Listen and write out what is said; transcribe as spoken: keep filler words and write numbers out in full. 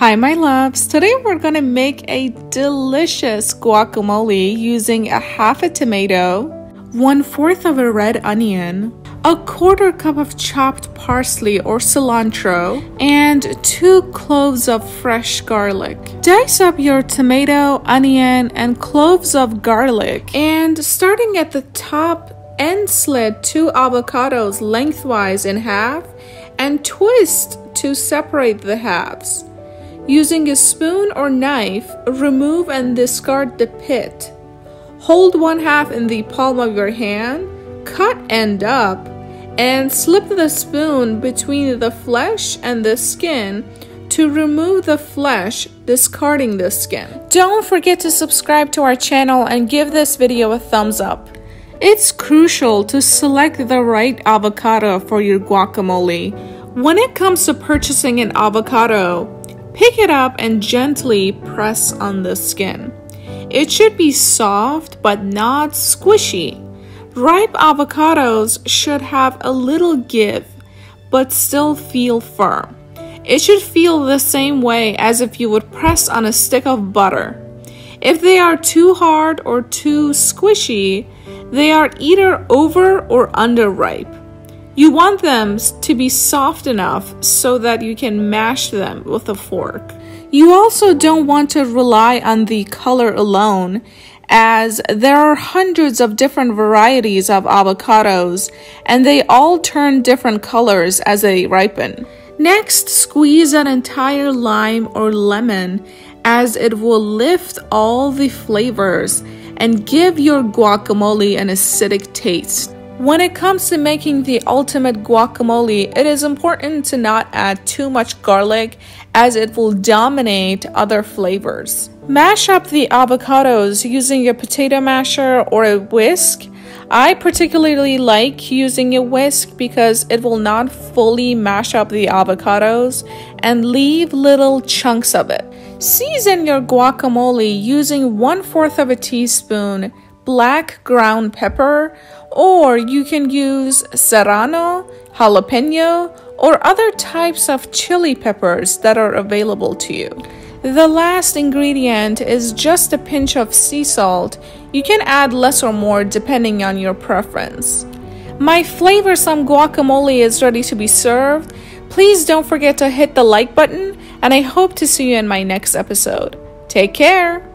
Hi my loves, today we're gonna make a delicious guacamole using a half a tomato, one fourth of a red onion, a quarter cup of chopped parsley or cilantro, and two cloves of fresh garlic. Dice up your tomato, onion, and cloves of garlic, and starting at the top, end slit two avocados lengthwise in half and twist to separate the halves. Using a spoon or knife, remove and discard the pit. Hold one half in the palm of your hand, cut end up, and slip the spoon between the flesh and the skin to remove the flesh, discarding the skin. Don't forget to subscribe to our channel and give this video a thumbs up. It's crucial to select the right avocado for your guacamole. When it comes to purchasing an avocado, pick it up and gently press on the skin. It should be soft but not squishy. Ripe avocados should have a little give but still feel firm. It should feel the same way as if you would press on a stick of butter. If they are too hard or too squishy, they are either over or underripe. You want them to be soft enough so that you can mash them with a fork. You also don't want to rely on the color alone, as there are hundreds of different varieties of avocados and they all turn different colors as they ripen. Next, squeeze an entire lime or lemon, as it will lift all the flavors and give your guacamole an acidic taste. When it comes to making the ultimate guacamole, it is important to not add too much garlic, as it will dominate other flavors. Mash up the avocados using a potato masher or a whisk. I particularly like using a whisk because it will not fully mash up the avocados and leave little chunks of it. Season your guacamole using one fourth of a teaspoon black ground pepper, or you can use serrano, jalapeno, or other types of chili peppers that are available to you. The last ingredient is just a pinch of sea salt. You can add less or more depending on your preference. My flavorsome guacamole is ready to be served. Please don't forget to hit the like button, and I hope to see you in my next episode. Take care!